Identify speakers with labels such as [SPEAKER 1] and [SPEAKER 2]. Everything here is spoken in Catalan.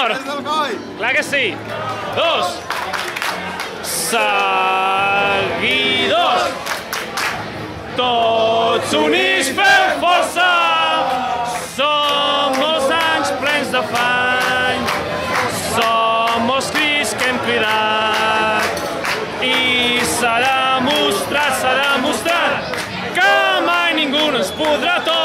[SPEAKER 1] favor. Clar que sí. 2. Seguidors. Tots units fem força. Som molts anys plens d'afany. Som molts crits que hem cridat. I s'ha demostrat que mai ningú no ens podrà tot.